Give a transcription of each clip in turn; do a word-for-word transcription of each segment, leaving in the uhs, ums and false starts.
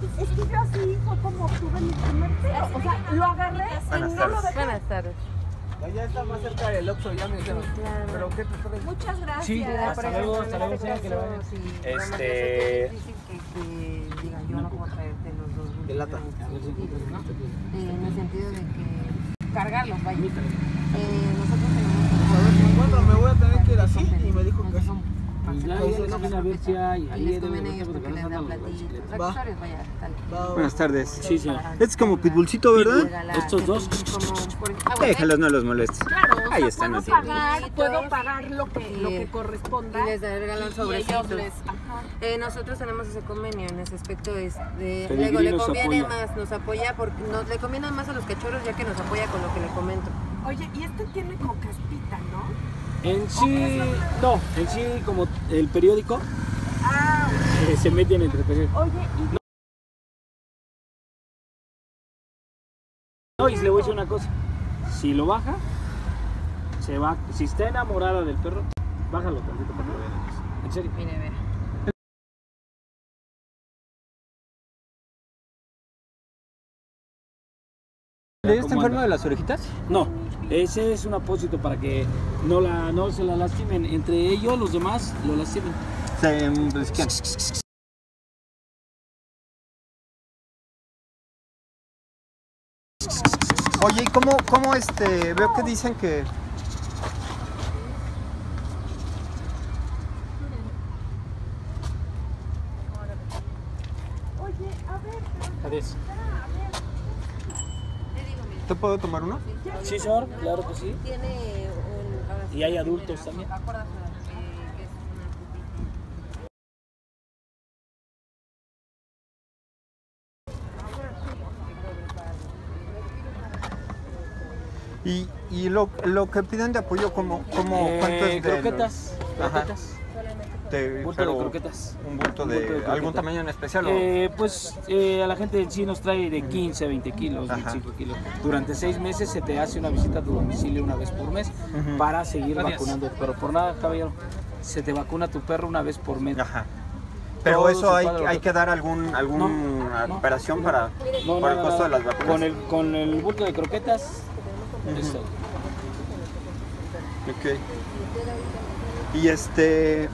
Es que yo así fue como tuve mi primer perro. O sea, lo agarré y no lo dejé. Buenas tardes. Ya está más cerca del Oxxo, ya me dijeron. Claro. ¿Pero qué te traes? Muchas gracias. Sí, hasta luego, hasta luego, señora, que le vaya. Este... Dicen que, que diga, yo no puedo traerte los dos. ¿Qué lata? En el sentido de que cargarlos, vaya. Eh, nosotros Bueno, me voy a tener que ir así y me dijo que son Pues ya, ya les viene a ver si hay. y Ahí les debe comen de ellos los porque les da platitos, Va. accesorios, vaya, tal. Buenas tardes. Sí, señor. Este es como pitbullcito, ¿verdad? Regalar, Estos dos. como, por ejemplo, ah, bueno, Déjalos, no los molestes. Claro, o Ahí sea, están. puedo así. pagar, puedo Solitos. pagar lo que, lo que corresponda. y les regalan y sobrecitos. ellos les, ajá. Eh, nosotros tenemos ese convenio en ese aspecto. Es de, Pedigrí luego le nos conviene apoya. más, nos apoya porque nos le conviene más a los cachorros ya que nos apoya con lo que le comento. Oye, y este tiene como caspita, ¿no? En sí, no, en sí, como el periódico, Ah, eh, se meten entre periódicos. oye, y No, y le voy a decir una cosa: si lo baja, se va. Si está enamorada del perro, bájalo tantito para que lo vean. En serio. Mire, vea. ¿De está enfermo de las orejitas? No, ese es un apósito para que no, la, no se la lastimen. Entre ellos, los demás, lo lastimen. Se blisquean. Oye, ¿y cómo, cómo este? Veo que dicen que... oye, a ver, pero Adiós. ¿Te puedo tomar uno? Sí, señor, claro que sí. Tiene un. Ahora sí, Y hay adultos también. acuérdate, eh, que es una pupita. Y, y lo, lo que piden de apoyo, ¿cómo, cómo, ¿cuánto Eh, es de...? croquetas, Ajá. croquetas, de- bulto pero de croquetas. ¿Un bulto Un de, bulto de algún croqueta. tamaño en especial? o- Eh, pues eh, a la gente sí nos trae de quince a veinte kilos, Ajá. veinticinco kilos. Durante seis meses se te hace una visita a tu domicilio una vez por mes Ujú. para seguir vacunando. Pero por nada, caballero, se te vacuna tu perro una vez por mes. Ajá. Pero Todo eso su hay, cuadro. hay que dar algún, alguna No, no, operación no. para No, por el nada, costo de nada. las vacunas. Con el, con el bulto de croquetas, es todo. Ok. Y este...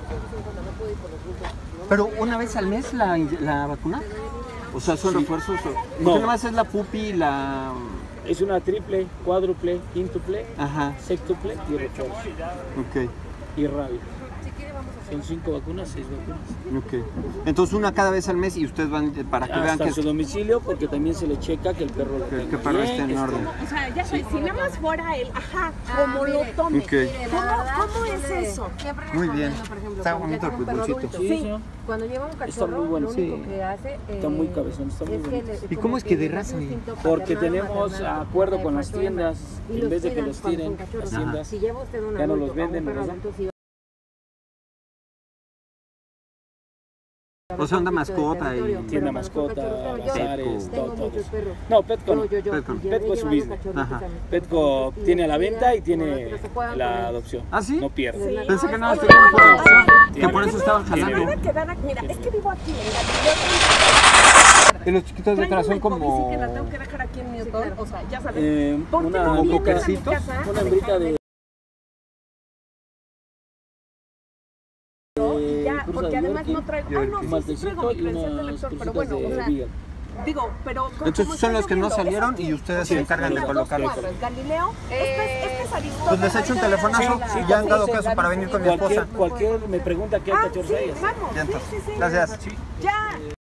Pero una vez al mes la, la vacuna. O sea, son Sí. refuerzos. o- No. Porque nada más es la pupi, la... Es una triple, cuádruple, quíntuple, Ajá. sextuple y refuerzo. Ok. Y rabia. Son cinco vacunas, seis vacunas. Ok. Entonces una cada vez al mes y ustedes van para que vean Hasta que, su domicilio, porque también se le checa que el perro lo que el tenga que perro bien, esté en esté- orden. o sea, ya sabes, si nada más fuera él, ajá, Ah, como lo mire. tome. Ok. Mire, la ¿Cómo- verdad, cómo yo es le- eso? siempre Muy bien. recomiendo, por ejemplo, Está cuando bonito ya el tiene un perro pulpulcito. adulto, Sí, señor. Cuando lleva un cachorro, Está muy bueno. lo único Sí. que hace Está muy eh, cabezón, está muy es que bonito. le- ¿Y como cómo es que de le da raza? su instinto Porque paternal, tenemos maternal, acuerdo de con las macho y hembra, tiendas, y en los vez de que cuidan los cuando tiren, son cachorros. las tiendas, Si lleva usted un ya no adulto los venden, a un perro ¿verdad? adulto, sí O sea, una mascota y... Pero Tienda cuando son mascota, cachorros, yo bazares, tengo todo, todo. muchos perros. No, Petco no. Yo, yo, yo. Petco. Y ya Petco he es su llevado business. cachorritos Ajá. a mis Petco perros. tiene a la Y venta y los tiene otros se juegan con la ellos. adopción. ¿Ah, sí? No pierde. Pensé que nada más Oye, tenían por oye, adopción, oye, que por eso estaban Se me jalando. van a quedar aquí, mira, es que vivo aquí, en Y los chiquitos de atrás son como... que la tengo que dejar aquí en Newton, o sea, ya sabes. Eh, ¿Por qué una, no como vienes a mi coquercitos, casa a una hembrita de... y ya, cruza porque de además Yorkie, no traigo, ah, Yorkie. no, un sí, sí maltecito traigo mi y credencial de unas lector, pero crucitas bueno, o de sea, Beagle. digo, pero como Entonces como son está los que no lloviendo, salieron es y aquí. ustedes O se sea, encargan de están las dos colocarlos. cuadras, Galileo, este es, este es Aristóteles. Pues les echo un telefonazo Sí, y ya han dado sí, caso para venir con mi Cualquier, esposa. cualquier me pregunta qué Ah, cachorros sí, hay. así. vamos, Ya sí, entonces. sí, sí. Gracias. Ya.